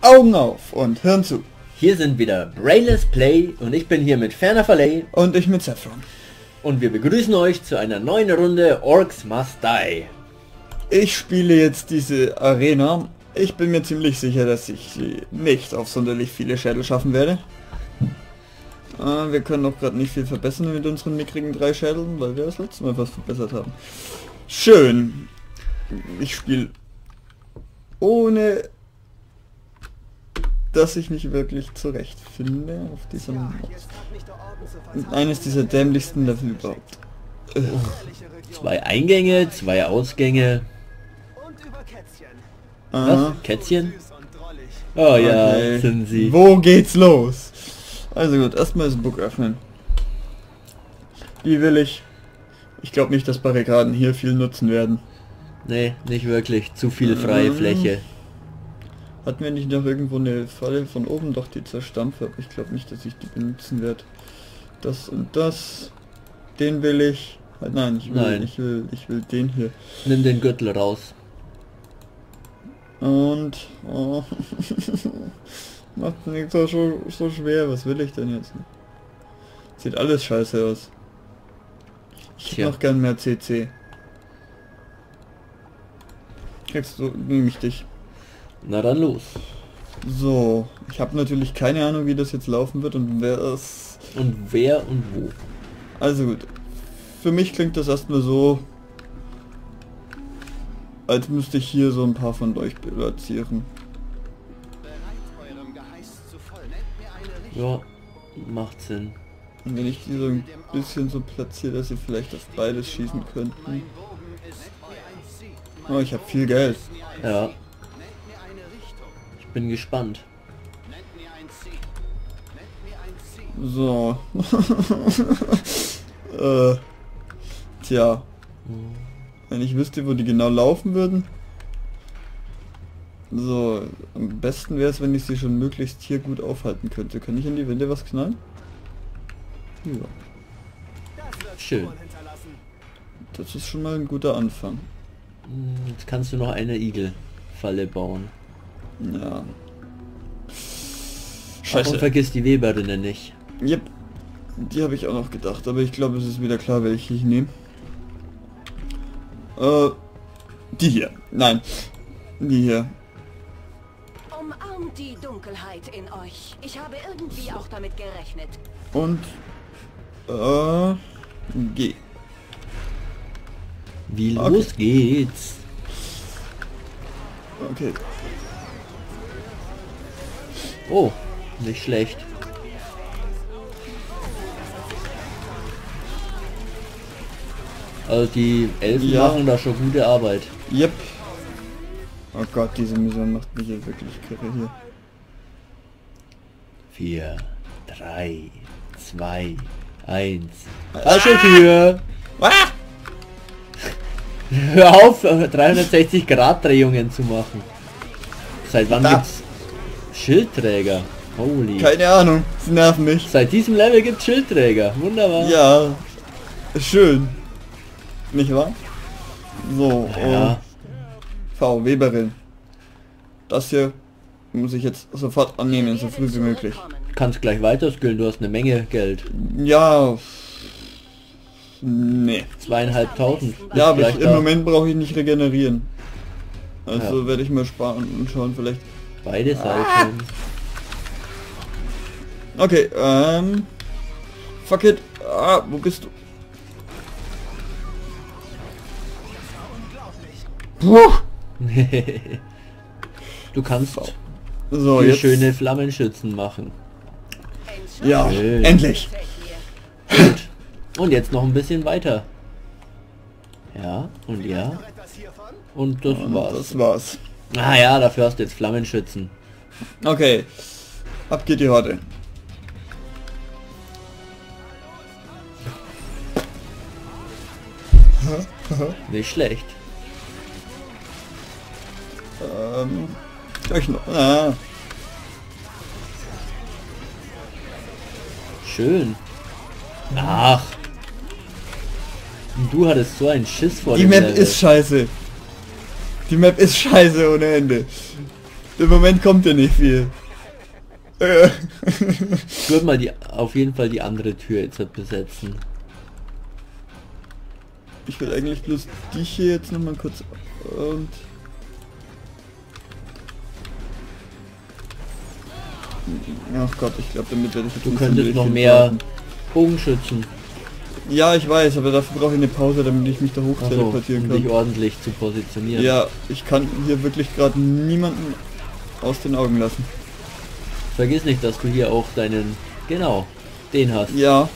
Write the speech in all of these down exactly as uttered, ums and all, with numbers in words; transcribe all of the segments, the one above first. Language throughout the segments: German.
Augen auf und Hirn zu. Hier sind wieder Brainless Play und ich bin hier mit Ferner Verlay. Und ich mit Saffron. Und wir begrüßen euch zu einer neuen Runde Orcs Must Die. Ich spiele jetzt diese Arena. Ich bin mir ziemlich sicher, dass ich sie nicht auf sonderlich viele Schädel schaffen werde. Äh, wir können auch gerade nicht viel verbessern mit unseren mickrigen drei Schädeln, weil wir das letzte Mal was verbessert haben. Schön. Ich spiele ohne, dass ich mich wirklich zurechtfinde auf diesem eines dieser dämlichsten Level überhaupt. Oh. Zwei Eingänge, zwei Ausgänge. Was? Kätzchen? Oh ja, okay. Sind sie. Wo geht's los? Also gut, erstmal das Book öffnen. Wie will ich? Ich glaube nicht, dass Barrikaden hier viel nutzen werden. Nee, nicht wirklich. Zu viel freie ähm, Fläche. Hatten wir nicht noch irgendwo eine Falle von oben, doch die zerstampfe, aber ich glaube nicht, dass ich die benutzen werde. Das und das. Den will ich. Nein, ich will, Nein. ich will, ich will den hier. Nimm den Gürtel raus. Und oh. Macht nicht so, so, so schwer. Was will ich denn jetzt? Sieht alles scheiße aus. Ich hätte Tja. noch gern mehr C C. Kriegst du, nehme ich dich. Na dann los. So, ich habe natürlich keine Ahnung, wie das jetzt laufen wird und wer es... Und wer und wo? Also gut. Für mich klingt das erstmal so, als müsste ich hier so ein paar von euch platzieren. Ja, macht Sinn. Und wenn ich die so ein bisschen so platziere, dass sie vielleicht auf beides schießen könnten. Oh, ich habe viel Geld. Ja. Ich bin gespannt. So. äh, tja. Wenn ich wüsste, wo die genau laufen würden. So, am besten wäre es, wenn ich sie schon möglichst hier gut aufhalten könnte. Kann ich in die Wände was knallen? Ja. Schön. Das ist schon mal ein guter Anfang. Jetzt kannst du noch eine Igelfalle bauen. Ja. Ach, und vergiss die Weberinnen nicht. Yep. Die habe ich auch noch gedacht, aber ich glaube, es ist wieder klar, welche ich nehme. Äh, die hier. Nein. Die hier. Umarmt die Dunkelheit in euch. Ich habe irgendwie auch damit gerechnet. Und äh, G. Wie Okay. los geht's? Okay. Oh, nicht schlecht. Also die Elfen Ja. machen da schon gute Arbeit. Yep. Oh Gott, diese Mission macht mich jetzt wirklich kirre hier. Vier, drei, zwei, eins. Falsche Tür! Ah! Hör auf, dreihundertsechzig Grad Drehungen zu machen. Seit wann Da. gibt's Schildträger? Holy. Keine Ahnung, sie nerven mich. Seit diesem Level gibt's Schildträger. Wunderbar. Ja, schön. Nicht wahr? So, Ja. äh, V, Weberin. Das hier muss ich jetzt sofort annehmen, so früh wie möglich. Kannst gleich weiter skillen, du hast eine Menge Geld. Ja. Nee. Zweieinhalbtausend. Bist Ja, aber gleich ich, im da. Moment brauche ich nicht regenerieren. Also Ja. werde ich mal sparen und schauen vielleicht. Beide Seiten. Okay, ähm. Fuck it. Ah, wo bist du? Puh. Du kannst So, hier jetzt. schöne Flammenschützen machen. Ja, Schön. endlich. Gut. Und jetzt noch ein bisschen weiter. Ja, und ja. Und das Und war's. das war's. Ah ja, dafür hast du jetzt Flammenschützen. Okay. Ab geht die Horde. Nicht schlecht. Ähm. Gleich noch. Ah. Schön. Ach. Und du hattest so einen Schiss vor Die dem Map Level. ist scheiße. Die Map ist scheiße ohne Ende. Im Moment kommt ja nicht viel. Ich würde mal die auf jeden Fall die andere Tür jetzt besetzen. Ich will eigentlich bloß die hier jetzt noch mal kurz und ach Gott, ich glaube, damit werde ich jetzt Du nicht könntest sonderlich noch viel mehr brauchen. Bogenschützen. Ja, ich weiß, aber dafür brauche ich eine Pause, damit ich mich da hoch Ach so, teleportieren um kann. dich ordentlich zu positionieren. Ja, ich kann hier wirklich gerade niemanden aus den Augen lassen. Vergiss nicht, dass du hier auch deinen, genau, den hast. Ja.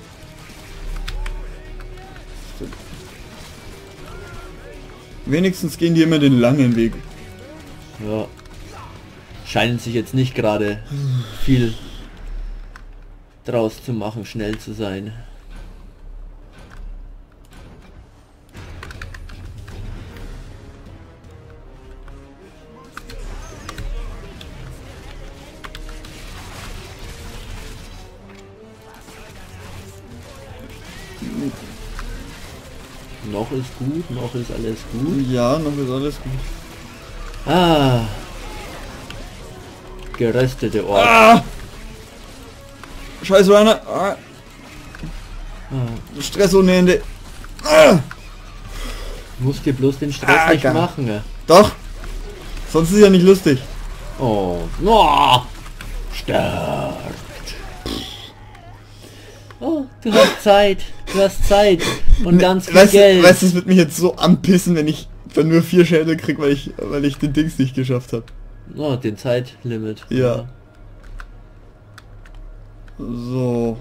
Wenigstens gehen die immer den langen Weg. Ja. Scheinen sich jetzt nicht gerade viel draus zu machen, schnell zu sein. Noch ist gut, noch ist alles gut. Ja, noch ist alles gut. Ah. Geröstete Ort. Ah! Scheiße, Rainer. Ah. Ah. Stress ohne Ende. Ah! Musst dir bloß den Stress Ah, nicht geil. machen. Ja. Doch. Sonst ist es ja nicht lustig. Oh. Oh. Stark. Oh, du hast Zeit. Du hast Zeit. Und ganz viel weißt, Geld. Weißt du, es wird mich jetzt so anpissen, wenn ich dann nur vier Schädel krieg, weil ich, weil ich den Dings nicht geschafft habe. Oh, den Zeitlimit. Ja. So.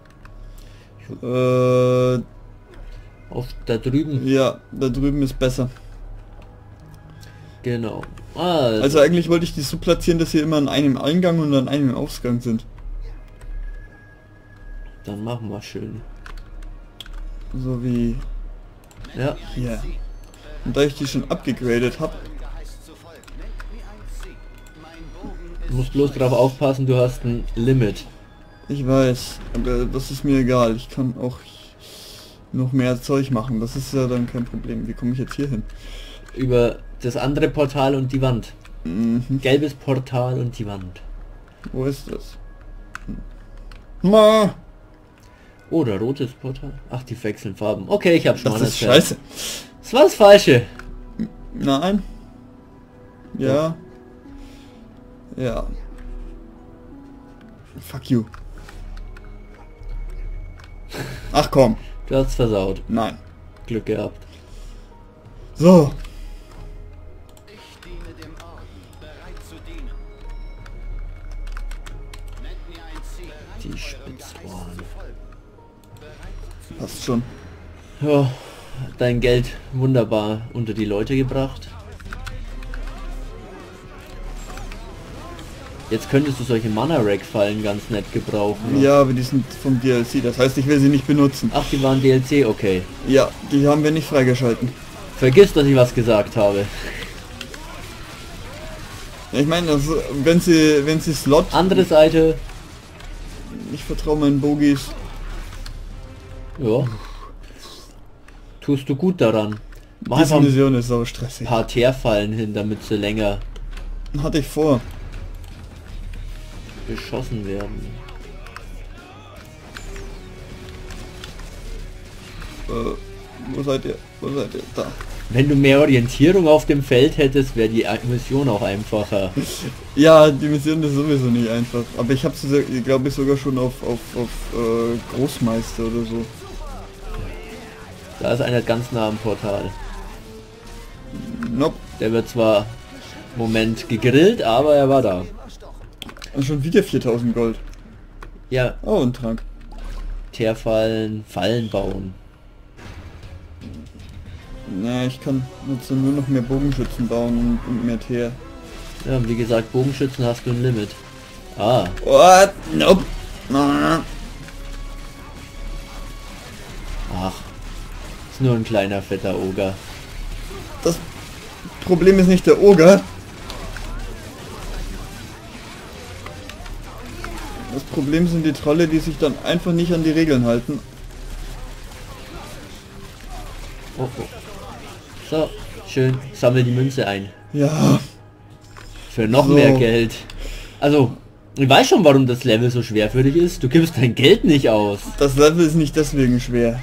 Äh, Auf da drüben. ja, da drüben ist besser. Genau. Also, Also eigentlich wollte ich die so platzieren, dass sie immer an einem Eingang und an einem Ausgang sind. dann machen wir schön. So wie Ja. hier. Und da ich die schon abgegradet habe, Du musst bloß drauf aufpassen, du hast ein Limit. ich weiß, aber das ist mir egal. Ich kann auch noch mehr Zeug machen. Das ist ja dann kein Problem. Wie komme ich jetzt hier hin? Über das andere Portal und die Wand. Mhm. Gelbes Portal und die Wand. Wo ist das? Hm. Ma! Oder rotes Portal. Ach, die wechseln Farben. Okay, ich habe schon Das mal ist erzählt. scheiße. Das war das Falsche. Nein. Ja. Ja. Fuck you. Ach komm. Du hast versaut. Nein. Glück gehabt. So. Ich diene dem Orden, bereit zu dienen. Nennt mir ein Ziel. Die Spitzbohren. Passt schon. Ja, dein Geld wunderbar unter die Leute gebracht. Jetzt könntest du solche Mana-Rack-Fallen ganz nett gebrauchen. Ja, aber die sind vom D L C. Das heißt, ich will sie nicht benutzen. Ach, die waren D L C, okay. Ja, die haben wir nicht freigeschalten. Vergiss, dass ich was gesagt habe. Ja, ich meine, also, wenn sie, wenn sie Slot... Andere Seite. Ich vertraue meinen Bogies. Ja. Tust du gut daran. Mach Diese einfach ein Mission ist aber stressig. paar Teerfallen hin, damit sie länger Hatte ich vor. beschossen werden. Äh, wo seid ihr? Wo seid ihr? Da. Wenn du mehr Orientierung auf dem Feld hättest, wäre die Mission auch einfacher. Ja, die Mission ist sowieso nicht einfach. Aber ich habe sie, glaube ich, sogar schon auf, auf, auf äh, Großmeister oder so. Da ist einer ganz nah am Portal. Nope. Der wird zwar im Moment gegrillt, aber er war da. Und schon wieder viertausend Gold. Ja, Oh, ein Trank. Teerfallen, Fallen bauen. Na, ich kann jetzt nur noch mehr Bogenschützen bauen und, und mehr Teer. Ja, wie gesagt, Bogenschützen hast du ein Limit. Ah, What? Nope. Ah. ach. Ist nur ein kleiner fetter Oger. Das Problem ist nicht der Oger. Das Problem sind die Trolle, die sich dann einfach nicht an die Regeln halten. Oh, oh. So, schön. Sammel die Münze ein. Ja, Für noch So. mehr Geld. Also, ich weiß schon, warum das Level so schwer für dich ist. Du gibst dein Geld nicht aus. Das Level ist nicht deswegen schwer.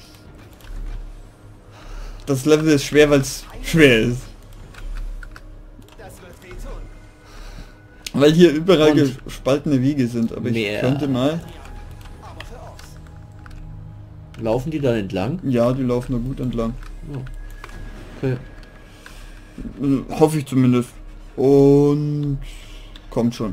Das Level ist schwer, weil es schwer ist. Weil hier überall Und gespaltene Wege sind, aber ich mehr. könnte mal... Laufen die da entlang? Ja, die laufen da gut entlang. Okay. Hoffe ich zumindest. Und... kommt schon.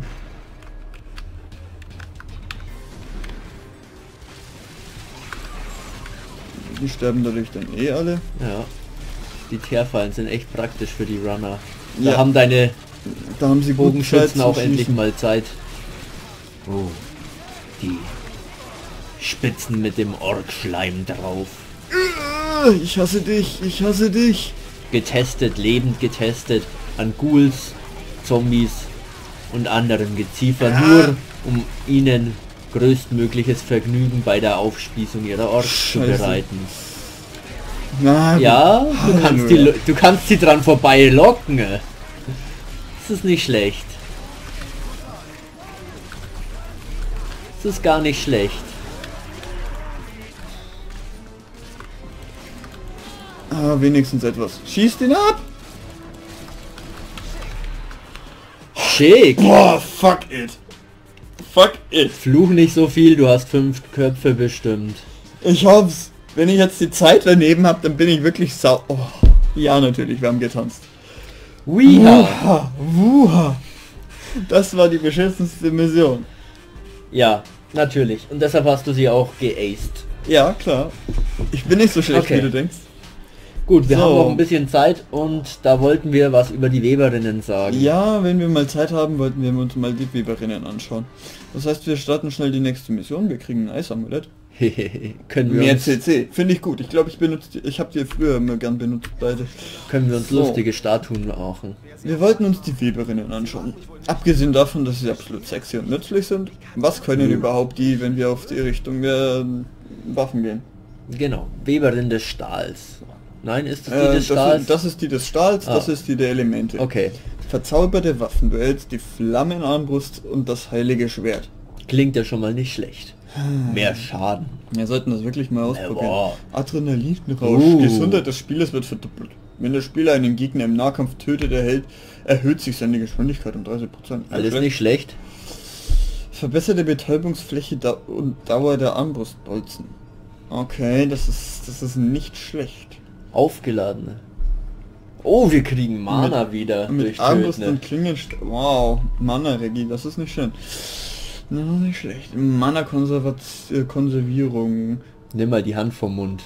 Die sterben dadurch dann eh alle. Ja. Die Teerfallen sind echt praktisch für die Runner. Da Ja. haben deine Da haben sie gut Zeit Bogenschützen zum auch endlich Schießen. mal Zeit. Oh. Die Spitzen mit dem Orkschleim drauf. Äh, Ich hasse dich, ich hasse dich. Getestet, lebend getestet an Ghouls, Zombies und anderen Geziefer, Ja. nur um ihnen größtmögliches Vergnügen bei der Aufspießung ihrer Orks zu Scheiße. bereiten. Na, Ja, du kannst, die, du kannst sie dran vorbei locken. Das ist nicht schlecht. Das ist gar nicht schlecht. Ah, wenigstens etwas. Schieß den ab! Schick. Boah, fuck it. Fuck it. Fluch nicht so viel, du hast fünf Köpfe bestimmt. Ich hoff's. Wenn ich jetzt die Zeit daneben habe, dann bin ich wirklich sau... Oh. Ja, natürlich, wir haben getanzt. Wiha. Wuha, wuha. Das war die beschissenste Mission. Ja, natürlich. Und deshalb hast du sie auch geaced. Ja, klar. Ich bin nicht so schlecht, Okay. wie du denkst. Gut, wir So. haben noch ein bisschen Zeit und da wollten wir was über die Weberinnen sagen. Ja, wenn wir mal Zeit haben, wollten wir uns mal die Weberinnen anschauen. Das heißt, wir starten schnell die nächste Mission. Wir kriegen ein Eisamulett. können wir Mehr uns, C C. Finde ich gut. Ich glaube, ich benutze die, ich habe die früher immer gern benutzt, beide. können wir uns So. lustige Statuen machen. Wir wollten uns die Weberinnen anschauen. Abgesehen davon, dass sie absolut sexy und nützlich sind. Was können überhaupt die, wenn wir auf die Richtung der Waffen gehen? Genau, Weberin des Stahls. Nein, ist das die Äh, des das, Stahls? ist, das ist die des Stahls, Ah. das ist die der Elemente. Okay, Verzauberte Waffen, du hältst die Flammenarmbrust und das heilige Schwert. klingt ja schon mal nicht schlecht. Mehr Schaden. Wir sollten das wirklich mal ausprobieren. Jawohl. Adrenalinrausch. Uh. Gesundheit des Spielers wird verdoppelt. Wenn der Spieler einen Gegner im Nahkampf tötet, erhält, erhöht sich seine Geschwindigkeit um dreißig Prozent. Alles nicht schlecht. Verbesserte Betäubungsfläche da und Dauer der Armbrustbolzen. Okay, das ist das ist nicht schlecht. Aufgeladene. Oh, wir kriegen Mana Mit- wieder Mit durch Armbrust Töten. und Klingen. Wow, Mana Regie, das ist nicht schön. Na, nicht schlecht. Mana Konservierung. Nimm mal die Hand vom Mund.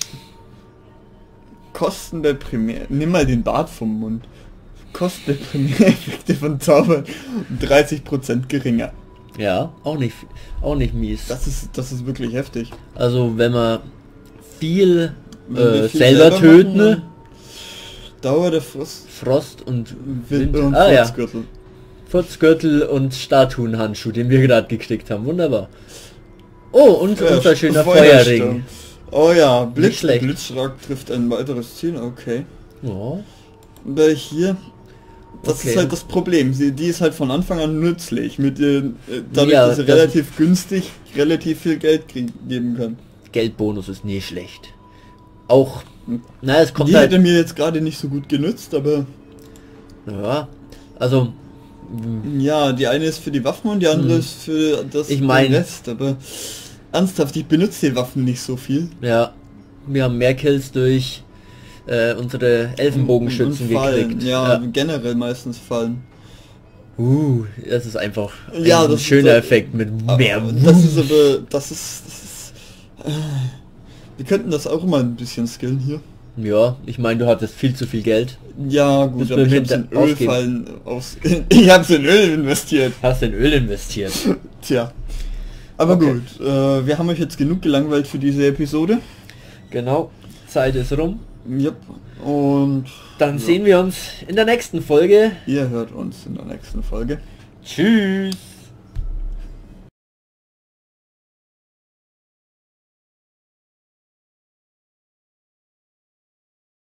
Kosten der Primär... Nimm mal den Bart vom Mund. Kosten der Primäreffekte von Zaubern um dreißig Prozent geringer. Ja, auch nicht, auch nicht mies. Das ist das ist wirklich heftig. Also wenn man viel, Wenn wir äh, viel selber selber töten, machen, Dauer der Frost... Frost und Wind Wind. und Ah ja, Furzgürtel. Furzgürtel und Statuenhandschuh, den wir gerade gekriegt haben. Wunderbar. Oh, und Ja, unser schöner Feuersturm. Feuerring. Oh ja, Blitz, schlecht. Blitzschlag trifft ein weiteres Ziel, okay. Ja, Weil hier, das Okay. ist halt das Problem, sie, die ist halt von Anfang an nützlich, mit ihren, äh, dadurch, Ja, dass sie das- relativ günstig, relativ viel Geld krieg, geben kann. Geldbonus ist nie schlecht. Auch, na, es kommt Die halt, hätte mir jetzt gerade nicht so gut genutzt, aber ja, also, ja, die eine ist für die Waffen und die andere Hm. ist für das Ich mein- den Rest, aber ernsthaft, ich benutze die Waffen nicht so viel. ja, wir haben mehr Kills durch äh, unsere Elfenbogenschützen Und Fallen, gekriegt. ja, generell meistens Fallen. Uh, das ist einfach ein Ja, das ist schöner so- Effekt mit Aber mehr. das ist aber, das ist, das ist äh, wir könnten das auch mal ein bisschen skillen hier. Ja, ich meine, du hattest viel zu viel Geld. Ja gut, Müssen aber wir ich hab's hinter- in Ölfallen aus... ich hab's in Öl investiert. Hast in Öl investiert. Tja. Aber Okay. gut, äh, wir haben euch jetzt genug gelangweilt für diese Episode. Genau, Zeit ist rum. Yep. Und Dann Ja. sehen wir uns in der nächsten Folge. ihr hört uns in der nächsten Folge. Tschüss.